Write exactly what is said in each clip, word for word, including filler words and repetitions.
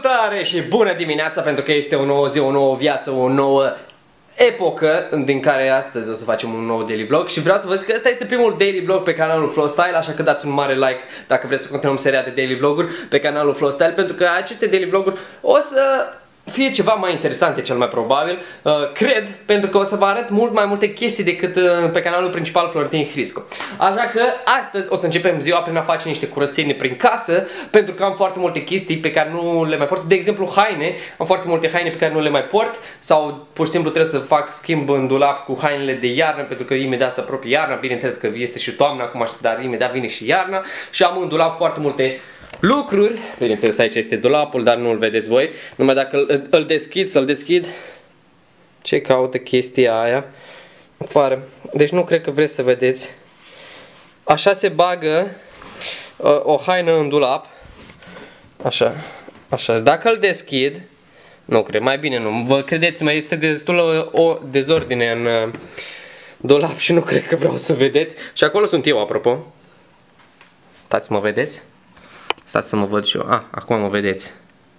Salutare și bună dimineața, pentru că este o nouă zi, o nouă viață, o nouă epocă din care astăzi o să facem un nou daily vlog. Și vreau să vă zic că ăsta este primul daily vlog pe canalul Flowstyle, așa că dați un mare like dacă vreți să continuăm seria de daily vloguri pe canalul Flowstyle, pentru că aceste daily vloguri o să fie ceva mai interesante cel mai probabil, uh, cred, pentru că o să vă arăt mult mai multe chestii decât uh, pe canalul principal Florentin Hrisco. Așa că astăzi o să începem ziua prin a face niște curățenie prin casă, pentru că am foarte multe chestii pe care nu le mai port. De exemplu, haine, am foarte multe haine pe care nu le mai port, sau pur și simplu trebuie să fac schimb în dulap cu hainele de iarnă, pentru că imediat se apropie iarna. Bineînțeles că este și toamna acum, dar imediat vine și iarna și am în dulap foarte multe lucruri. Bineînțeles, aici este dulapul, dar nu îl vedeți voi. Numai dacă îl, îl deschid, să-l deschid. Ce caută chestia aia? Afară. Deci nu cred că vreți să vedeți. Așa se bagă uh, o haină în dulap. Așa. Așa. Dacă îl deschid, nu cred, mai bine nu. Vă credeți-mă, este destul o dezordine în uh, dulap și nu cred că vreau să vedeți. Și acolo sunt eu, apropo. Stați, mă vedeți? Stați să mă văd și eu. Ah, acum mă vedeți.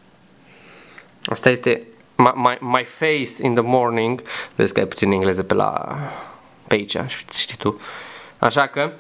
Asta este my, my, my face in the morning. Vezi că ai puțin engleză pe la... pe aici, știi tu. Așa că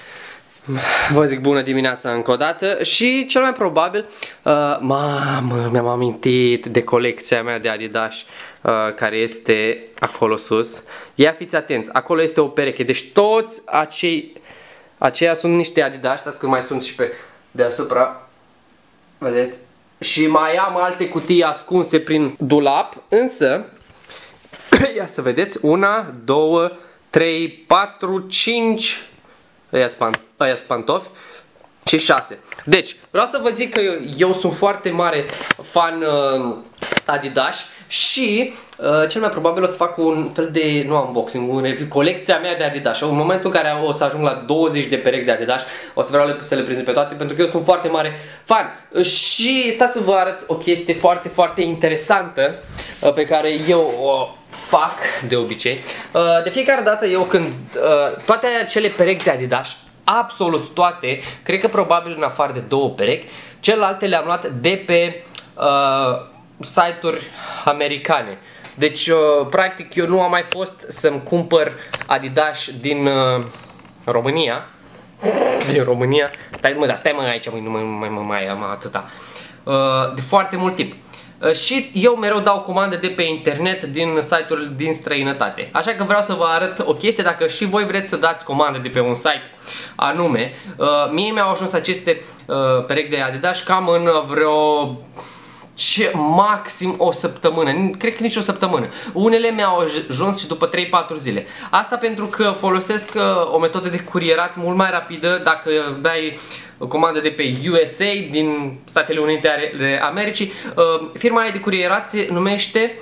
vă zic bună dimineața încă o dată. Și cel mai probabil uh, Mamă, mi-am amintit de colecția mea de Adidas uh, care este acolo sus. Ia fiți atenți, acolo este o pereche. Deci toți acei Aceia sunt niște Adidas. Stați că mai sunt și pe deasupra, vedeți? Și mai am alte cutii ascunse prin dulap, însă ia să vedeți, una, două, trei, patru, cinci, ăia sunt pantofi și șase. Deci, vreau să vă zic că eu, eu sunt foarte mare fan uh, Adidas și uh, cel mai probabil o să fac un fel de, nu unboxing, un review, colecția mea de Adidas. În momentul în care o să ajung la douăzeci de perechi de Adidas, o să vreau să le prezint pe toate, pentru că eu sunt foarte mare fan. Și stați să vă arăt o chestie foarte, foarte interesantă uh, pe care eu o fac de obicei. Uh, de fiecare dată eu când uh, toate acele perechi de Adidas, absolut toate, cred că probabil în afară de două perechi, celelalte le-am luat de pe uh, site-uri americane. Deci, uh, practic, eu nu am mai fost să-mi cumpăr Adidas din uh, România. Din România. Stai, mă, dar stai mă aici, mă, nu mai, mai, mai, mai am atâta. Uh, de foarte mult timp. Uh, și eu mereu dau comandă de pe internet din site-uri din străinătate. Așa că vreau să vă arăt o chestie, dacă și voi vreți să dați comandă de pe un site anume. Uh, mie mi-au ajuns aceste uh, perechi de Adidas cam în vreo... Ce, maxim o săptămână, cred că nici o săptămână. Unele mi-au ajuns și după trei patru zile. Asta pentru că folosesc uh, o metodă de curierat mult mai rapidă. Dacă dai comandă de pe U S A, din Statele Unite ale Americii, uh, firma aia de curierat se numește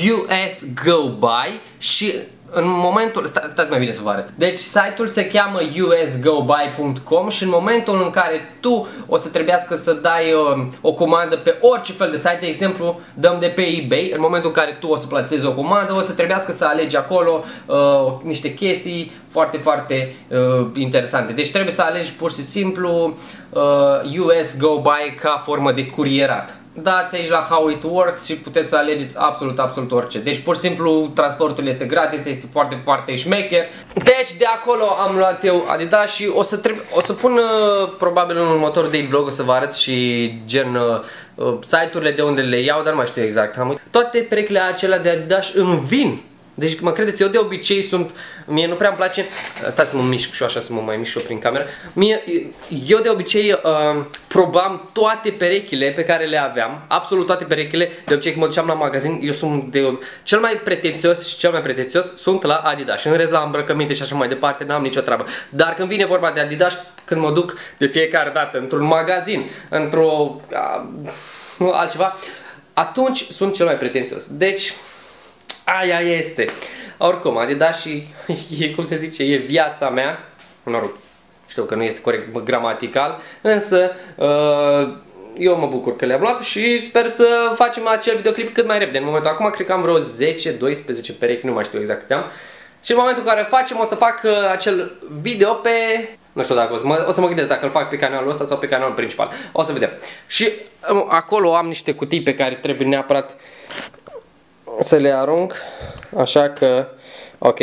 USGoBuy și în momentul, sta, stați mai bine să vă arăt. Deci site-ul se cheamă U S Go Buy punct com și în momentul în care tu o să trebuiască să dai uh, o comandă pe orice fel de site, de exemplu, dăm de pe eBay, în momentul în care tu o să plasezi o comandă, o să trebuiască să alegi acolo uh, niște chestii foarte, foarte uh, interesante. Deci trebuie să alegi pur și simplu uh, U S Go Buy ca formă de curierat. Dați aici la How It Works și puteți să alegeți absolut, absolut orice. Deci pur și simplu transportul este gratis, este foarte, foarte șmecher. Deci de acolo am luat eu Adidas și o să, trebuie, o să pun uh, probabil în următorul daily vlog o să vă arăt și gen uh, site-urile de unde le iau, dar nu mai știu exact. Am toate perechile acelea de Adidas îmi vin. Deci mă credeți, eu de obicei sunt, mie nu prea îmi place, stați să mă mișc și eu așa, să mă mai mișc și eu prin cameră. Mie, eu de obicei uh, probam toate perechile pe care le aveam, absolut toate perechile. De obicei când mă duceam la magazin, eu sunt de, cel mai pretențios și cel mai pretențios sunt la Adidas. Și în rest la îmbrăcăminte și așa mai departe n-am nicio treabă. Dar când vine vorba de Adidas, când mă duc de fiecare dată într-un magazin, într-o uh, altceva, atunci sunt cel mai pretențios. Deci aia este. Oricum, Adidas și e, cum se zice, e viața mea. Mă rog, știu că nu este corect gramatical, însă uh, eu mă bucur că le-am luat și sper să facem acel videoclip cât mai repede. În momentul acum cred că am vreo zece doisprezece perechi, nu mai știu exact câte am. Și în momentul în care facem o să fac uh, acel video pe Nu știu dacă o să mă, o să mă gândesc dacă îl fac pe canalul ăsta sau pe canalul principal. O să vedem. Și acolo am niște cutii pe care trebuie neapărat să le arunc. Așa că, ok.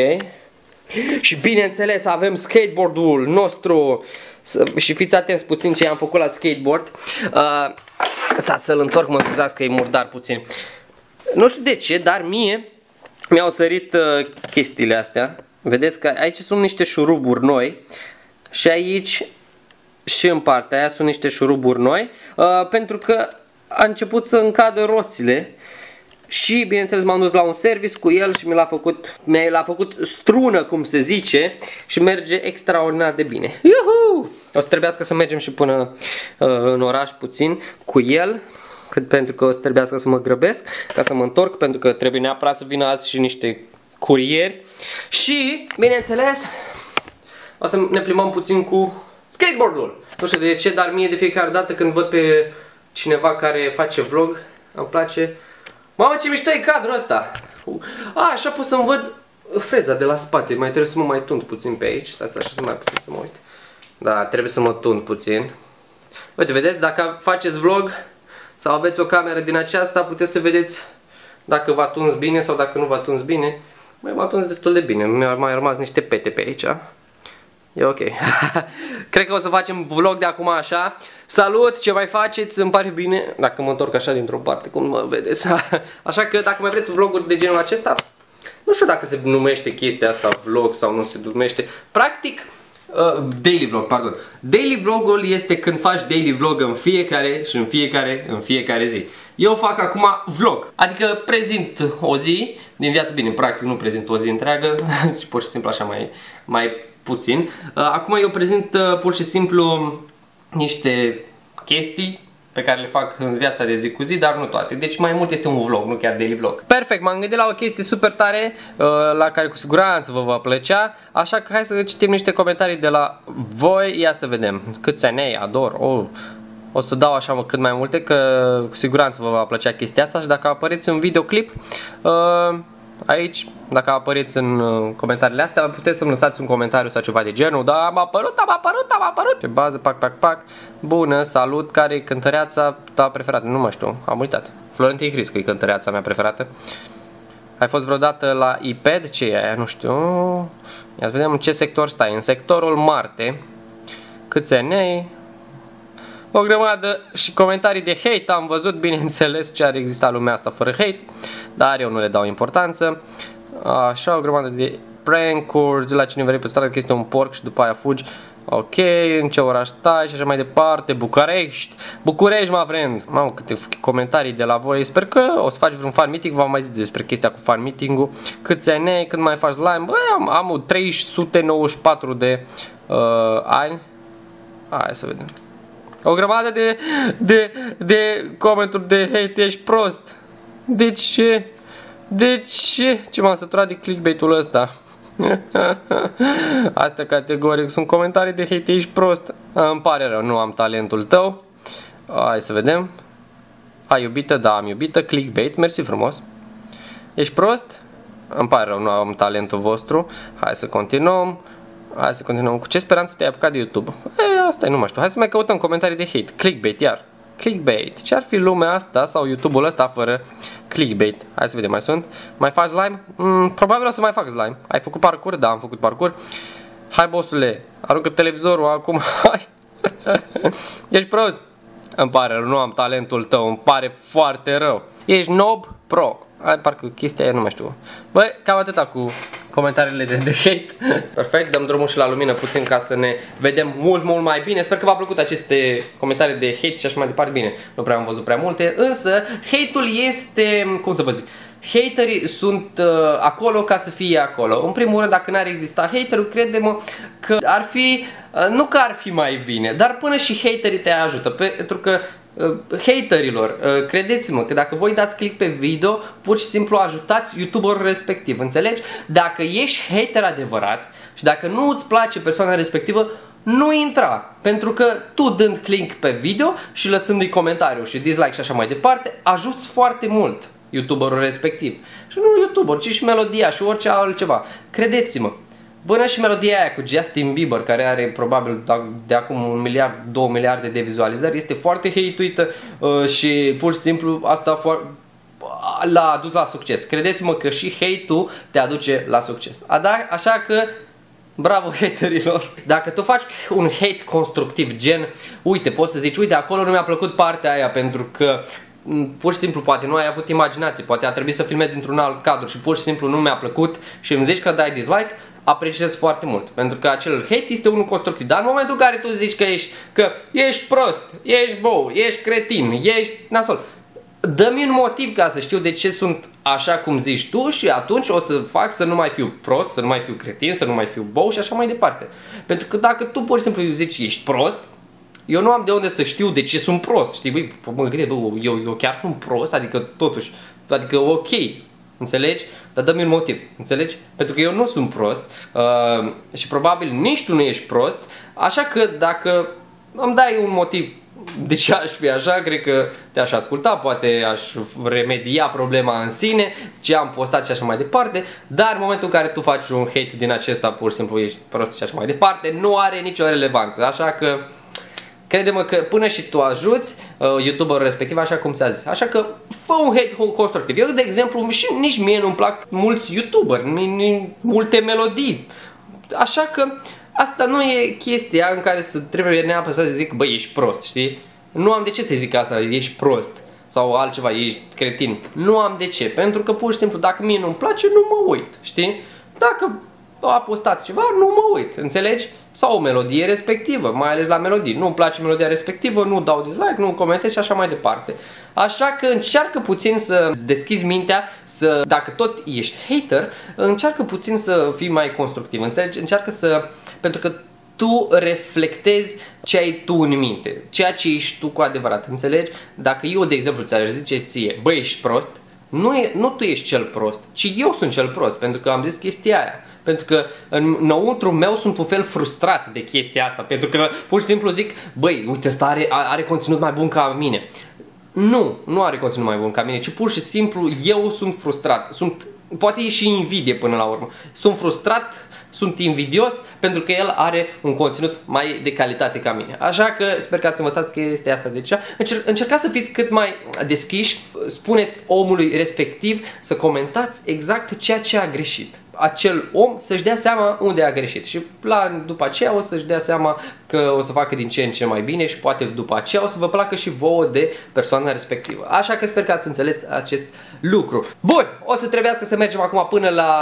Și bineînțeles avem skateboardul nostru. Și fiți atenți puțin ce am făcut la skateboard. uh, Stați să-l întorc, mă scuzați că e murdar puțin. Nu știu de ce, dar mie mi-au sărit uh, chestiile astea. Vedeți că aici sunt niște șuruburi noi. Și aici și în partea aia sunt niște șuruburi noi, uh, pentru că a început să încadă roțile. Și bineînțeles m-am dus la un service cu el și mi l-a făcut, mi-a făcut strună, cum se zice, și merge extraordinar de bine. Iuhu! O să trebuiască să mergem și până uh, în oraș puțin cu el, cât pentru că o să trebuiască să mă grăbesc ca să mă întorc, pentru că trebuie neapărat să vină azi și niște curieri. Și, bineînțeles, o să ne plimbăm puțin cu skateboardul. Nu știu de ce, dar mie de fiecare dată când văd pe cineva care face vlog, îmi place. Mamă, ce mișto e cadrul ăsta! A, așa pot să-mi văd freza de la spate. Mai trebuie să mă mai tund puțin pe aici. Stați așa să mai puțin să mă uit. Da, trebuie să mă tund puțin. Uite, vedeți, dacă faceți vlog sau aveți o cameră din aceasta, puteți să vedeți dacă v-a tuns bine sau dacă nu v-a tuns bine. Mai m-a tuns destul de bine. Mi-au mai rămas niște pete pe aici. E ok. Cred că o să facem vlog de acum așa. Salut, ce mai faceți? Îmi pare bine dacă mă întorc așa dintr-o parte, cum mă vedeți. Așa că dacă mai vreți vloguri de genul acesta, nu știu dacă se numește chestia asta vlog sau nu se numește. Practic, uh, daily vlog, pardon. Daily vlogul este când faci daily vlog în fiecare și în fiecare, în fiecare zi. Eu fac acum vlog, adică prezint o zi din viață, bine, practic nu prezint o zi întreagă, și pur și simplu așa mai, mai puțin. Acum eu prezint pur și simplu niște chestii pe care le fac în viața de zi cu zi, dar nu toate. Deci mai mult este un vlog, nu chiar daily vlog. Perfect, m-am gândit la o chestie super tare, la care cu siguranță vă va plăcea. Așa că hai să citim niște comentarii de la voi. Ia să vedem. Câți ani ai, ador. Oh. O să dau așa mă, cât mai multe, că cu siguranță vă va plăcea chestia asta. Și dacă apăreți în videoclip uh, aici, dacă apăreți în uh, comentariile astea, puteți să-mi lăsați un comentariu sau ceva de genul. Da, am apărut, am apărut, am apărut. Pe bază, pac, pac, pac. Bună, salut, care e cântăreața ta preferată? Nu mai știu, am uitat. Florentin Hriscu e cântăreața mea preferată. Ai fost vreodată la iPad? Ce e aia? Nu știu. Ia să vedem în ce sector stai. În sectorul Marte. Câți ani ai? O grămadă și comentarii de hate am văzut, bineînțeles, ce ar exista lumea asta fără hate, dar eu nu le dau importanță. Așa, o grămadă de prank-uri, la cine vrei pe stradă că este un porc și după aia fugi. Ok, în ce oraș stai și așa mai departe. București, București, mă friend. Mamă, câte comentarii de la voi. Sper că o să faci vreun fan meeting. V-am mai zis despre chestia cu fan meeting-ul. Câți ani ai, când mai faci live? Băi, am, am trei sute nouăzeci și patru de uh, ani. Hai să vedem. O grămadă de, de, de comenturi de hate, ești prost. De ce? De ce? Ce m-am săturat de clickbait-ul ăsta? Astea categoric sunt comentarii de hate, ești prost. Îmi pare rău, nu am talentul tău. Hai să vedem. Ai iubită? Da, am iubită. Clickbait, mersi frumos. Ești prost? Îmi pare rău, nu am talentul vostru. Hai să continuăm. Hai să continuăm. Cu ce speranță te-ai apucat de YouTube? E, asta e, nu mai știu. Hai să mai căutăm comentarii de hate. Clickbait, iar. Clickbait. Ce ar fi lumea asta sau YouTube-ul ăsta fără clickbait? Hai să vedem, mai sunt. Mai faci slime? Mm, probabil o să mai fac slime. Ai făcut parcurs? Da, am făcut parcurs. Hai, bossule, aruncă televizorul acum. Hai. Ești prost? Îmi pare rău, nu am talentul tău. Îmi pare foarte rău. Ești noob pro. Hai, parcă chestia aia nu mai știu. Băi, cam atâta cu comentariile de, de hate. Perfect, dăm drumul și la lumină puțin ca să ne vedem mult, mult mai bine. Sper că v-a plăcut aceste comentarii de hate și așa mai departe. Bine, nu prea am văzut prea multe, însă hate-ul este, cum să vă zic, haterii sunt uh, acolo ca să fie acolo. În primul rând, dacă n-ar exista haterul, crede-mă că ar fi, uh, nu că ar fi mai bine, dar până și haterii te ajută, pentru că Uh, haterilor, uh, credeți-mă că dacă voi dați click pe video, pur și simplu ajutați youtuberul respectiv, înțelegi? Dacă ești hater adevărat și dacă nu îți place persoana respectivă, nu intra, pentru că tu dând click pe video și lăsându-i comentariu și dislike și așa mai departe, ajuți foarte mult youtuberul respectiv. Și nu youtuber, ci și melodia și orice altceva. Credeți-mă, Până și melodia aia cu Justin Bieber, care are probabil de acum un miliard, două miliarde de vizualizări, este foarte hate-uită uh, și pur și simplu asta l-a adus la succes. Credeți-mă că și hate-ul te aduce la succes. Așa că bravo haterilor. Dacă tu faci un hate constructiv, gen, uite, poți să zici, uite, acolo nu mi-a plăcut partea aia pentru că pur și simplu poate nu ai avut imaginație, poate a trebuit să filmezi într-un alt cadru și pur și simplu nu mi-a plăcut și îmi zici că dai dislike, apreciez foarte mult, pentru că acel hate este unul constructiv. Dar în momentul în care tu zici că ești, că ești prost, ești bou, ești cretin, ești nasol, dă-mi un motiv ca să știu de ce sunt așa cum zici tu și atunci o să fac să nu mai fiu prost, să nu mai fiu cretin, să nu mai fiu bou și așa mai departe. Pentru că dacă tu pur și simplu zici ești prost, eu nu am de unde să știu de ce sunt prost, știi, băi, mă gândesc, bă, eu, eu chiar sunt prost, adică totuși, adică ok, înțelegi? Dar dă-mi un motiv, înțelegi? Pentru că eu nu sunt prost uh, și probabil nici tu nu ești prost, așa că dacă îmi dai un motiv de ce aș fi așa, cred că te-aș asculta, poate aș remedia problema în sine, ce am postat și așa mai departe, dar în momentul în care tu faci un hate din acesta, pur și simplu ești prost și așa mai departe, nu are nicio relevanță, așa că crede-mă că până și tu ajuți uh, youtuberul respectiv așa cum ți-a zis. Așa că fă un hate constructiv. Eu, de exemplu, și nici mie nu-mi plac mulți youtuberi, multe melodii. Așa că asta nu e chestia în care să trebuie neapărat să zic, băi, ești prost, știi? Nu am de ce să zic asta, ești prost sau altceva, ești cretin. Nu am de ce, pentru că pur și simplu dacă mie nu-mi place, nu mă uit, știi? Dacă a postat ceva, nu mă uit, înțelegi? Sau o melodie respectivă, mai ales la melodii. Nu-mi place melodia respectivă, nu dau dislike, nu comentez și așa mai departe. Așa că încearcă puțin să-ți deschizi mintea, să, dacă tot ești hater, încearcă puțin să fii mai constructiv, înțelegi? Încearcă să, pentru că tu reflectezi ce ai tu în minte, ceea ce ești tu cu adevărat, înțelegi? Dacă eu, de exemplu, ți-aș zice ție, băi, ești prost, nu, e, nu tu ești cel prost, ci eu sunt cel prost, pentru că am zis chestia aia. Pentru că înăuntru meu sunt un fel frustrat de chestia asta, pentru că pur și simplu zic, băi, uite, ăsta are, are conținut mai bun ca mine. Nu, nu are conținut mai bun ca mine, ci pur și simplu eu sunt frustrat. Sunt, poate e și invidie până la urmă. Sunt frustrat, sunt invidios pentru că el are un conținut mai de calitate ca mine. Așa că sper că ați învățat chestia asta de ce. Încer încercați să fiți cât mai deschiși, spuneți omului respectiv să comentați exact ceea ce a greșit. Acel om să-și dea seama unde a greșit și la, după aceea o să-și dea seama că o să facă din ce în ce mai bine și poate după aceea o să vă placă și vouă de persoana respectivă. Așa că sper că ați înțeles acest lucru. Bun, o să trebuiască să mergem acum până la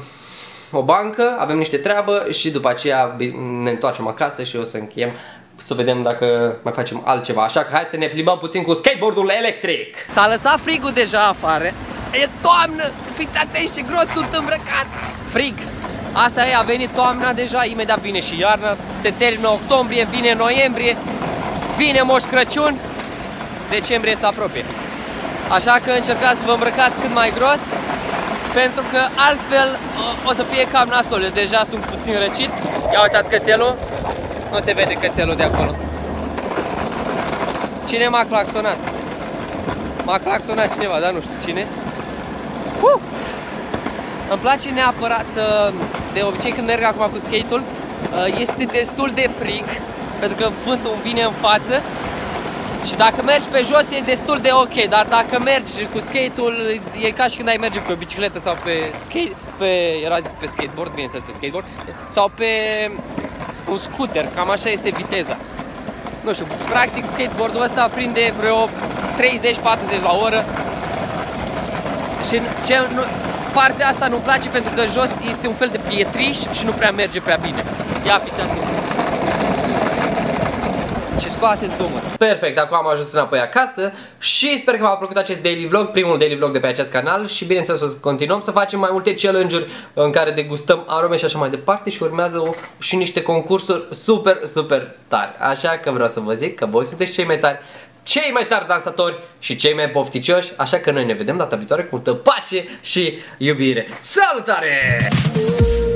o bancă, avem niște treabă și după aceea ne întoarcem acasă și o să încheiem, să vedem dacă mai facem altceva. Așa că hai să ne plimbăm puțin cu skateboardul electric. S-a lăsat frigul deja afară. E toamnă! Fiți atenți ce gros sunt îmbrăcat! Frig! Asta e, a venit toamna deja, imediat vine și iarna, se termină octombrie, vine noiembrie, vine Moș Crăciun, decembrie se apropie. Așa că încercați să vă îmbrăcați cât mai gros, pentru că altfel o, o să fie cam nasol. Eu deja sunt puțin răcit. Ia uitați cățelul, nu se vede cățelul de acolo. Cine m-a claxonat? M-a claxonat cineva, dar nu știu cine. Uh! Îmi place neapărat, de obicei când merg acum cu skate-ul, este destul de frig, pentru că vântul îmi vine în față și dacă mergi pe jos e destul de ok, dar dacă mergi cu skate-ul e ca și când ai merge pe o bicicletă sau pe skate, pe, era zis pe skateboard, bineînțeles pe skateboard, sau pe un scooter, cam așa este viteza. Nu știu, practic skateboardul ăsta prinde vreo treizeci patruzeci la oră și ce, nu, partea asta nu-mi place pentru că jos este un fel de pietriș și nu prea merge prea bine. Ia fiți atenți. Și scoateți gumă. Perfect, acum am ajuns înapoi acasă și sper că v-a plăcut acest daily vlog, primul daily vlog de pe acest canal și bineînțeles o să continuăm să facem mai multe challenge-uri în care degustăm arome și așa mai departe și urmează o, și niște concursuri super, super tari. Așa că vreau să vă zic că voi sunteți cei mai tari, cei mai tari dansatori și cei mai pofticioși, așa că noi ne vedem data viitoare cu multă pace și iubire. Salutare!